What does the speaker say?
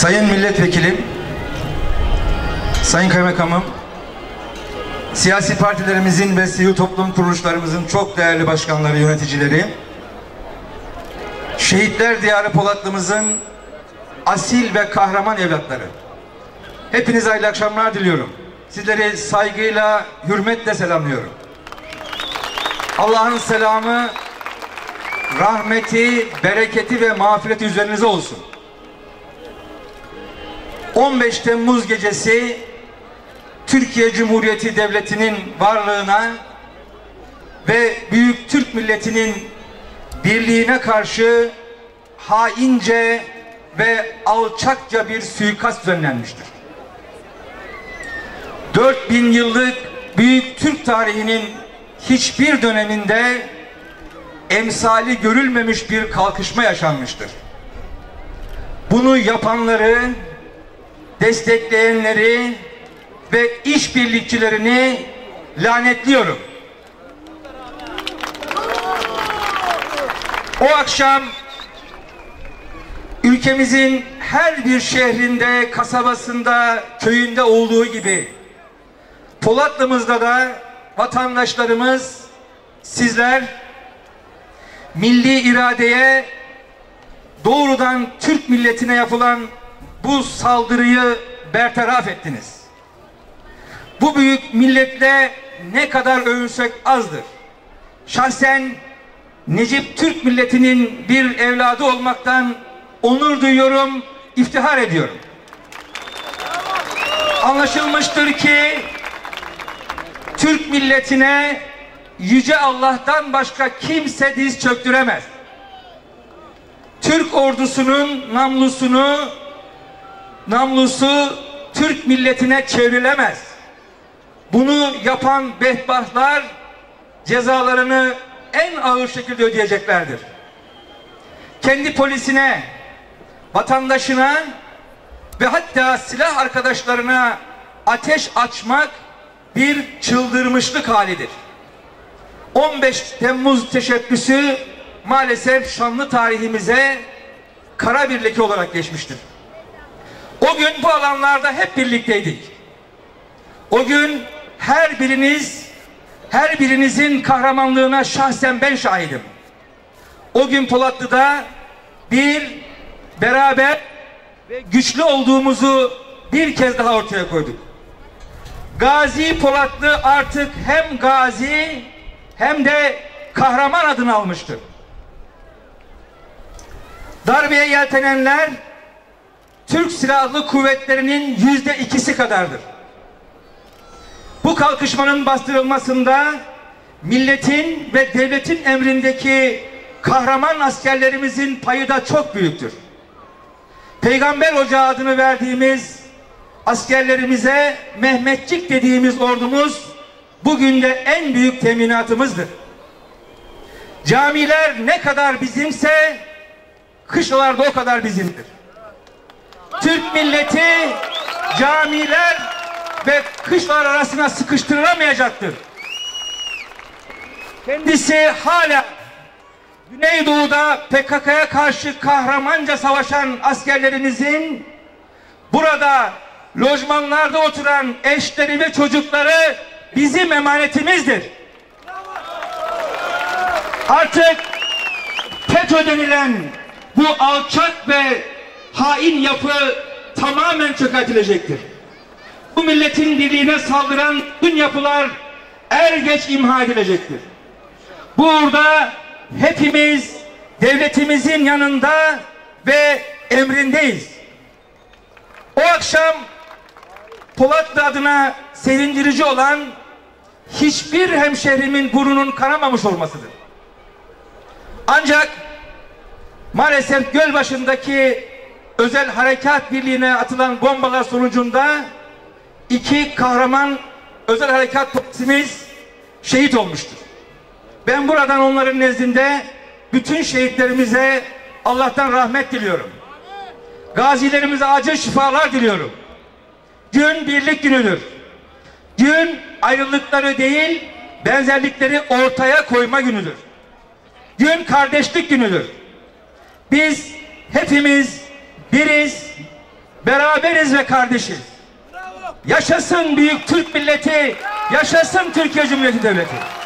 Sayın Milletvekilim, Sayın Kaymakamım, siyasi partilerimizin ve sivil toplum kuruluşlarımızın çok değerli başkanları, yöneticileri, Şehitler Diyarı Polatlı'mızın asil ve kahraman evlatları. Hepinize hayırlı akşamlar diliyorum. Sizleri saygıyla, hürmetle selamlıyorum. Allah'ın selamı, rahmeti, bereketi ve mağfireti üzerinize olsun. 15 Temmuz gecesi Türkiye Cumhuriyeti Devleti'nin varlığına ve büyük Türk milletinin birliğine karşı haince ve alçakça bir suikast düzenlenmiştir. 4000 yıllık büyük Türk tarihinin hiçbir döneminde emsali görülmemiş bir kalkışma yaşanmıştır. Bunu yapanları, destekleyenleri ve işbirlikçilerini lanetliyorum. O akşam ülkemizin her bir şehrinde, kasabasında, köyünde olduğu gibi Polatlı'mızda da vatandaşlarımız, sizler milli iradeye, doğrudan Türk milletine yapılan bu saldırıyı bertaraf ettiniz. Bu büyük milletle ne kadar övünsek azdır. Şahsen Necip Türk milletinin bir evladı olmaktan onur duyuyorum, iftihar ediyorum. Anlaşılmıştır ki Türk milletine Yüce Allah'tan başka kimse diz çöktüremez. Türk ordusunun namlusu Türk milletine çevrilemez. Bunu yapan bedbahtlar cezalarını en ağır şekilde ödeyeceklerdir. Kendi polisine, vatandaşına ve hatta silah arkadaşlarına ateş açmak bir çıldırmışlık halidir. 15 Temmuz teşebbüsü maalesef şanlı tarihimize kara bir leke olarak geçmiştir. O gün bu alanlarda hep birlikteydik. O gün her birinizin kahramanlığına şahsen ben şahidim. O gün Polatlı'da beraber ve güçlü olduğumuzu bir kez daha ortaya koyduk. Gazi Polatlı artık hem gazi hem de kahraman adını almıştır. Darbeye yeltenenler Türk Silahlı Kuvvetleri'nin %2'si kadardır. Bu kalkışmanın bastırılmasında milletin ve devletin emrindeki kahraman askerlerimizin payı da çok büyüktür. Peygamber Ocağı adını verdiğimiz askerlerimize Mehmetçik dediğimiz ordumuz bugün de en büyük teminatımızdır. Camiler ne kadar bizimse kışlalar da o kadar bizimdir. Türk milleti camiler ve kışlalar arasına sıkıştırılamayacaktır. Kendisi hala Güneydoğu'da PKK'ya karşı kahramanca savaşan askerlerimizin burada lojmanlarda oturan eşleri ve çocukları bizim emanetimizdir. Artık FETÖ denilen bu alçak ve hain yapı tamamen çökertilecektir. Bu milletin birliğine saldıran bütün yapılar er geç imha edilecektir. Burada hepimiz devletimizin yanında ve emrindeyiz. O akşam Polatlı adına sevindirici olan hiçbir hemşehrimin burnunun kanamamış olmasıdır. Ancak maalesef Gölbaşı'ndaki özel harekat birliğine atılan bombalar sonucunda 2 kahraman özel harekat polisimiz şehit olmuştur. Ben buradan onların nezdinde bütün şehitlerimize Allah'tan rahmet diliyorum. Gazilerimize acil şifalar diliyorum. Gün birlik günüdür. Gün ayrılıkları değil, benzerlikleri ortaya koyma günüdür. Gün kardeşlik günüdür. Biz hepimiz biriz, Beraberiz ve kardeşiz. Yaşasın büyük Türk milleti, yaşasın Türkiye Cumhuriyeti Devleti.